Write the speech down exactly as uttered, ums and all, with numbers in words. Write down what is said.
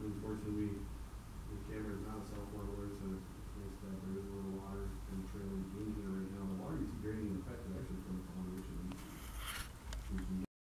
unfortunately, the camera is not a cell phone alert, so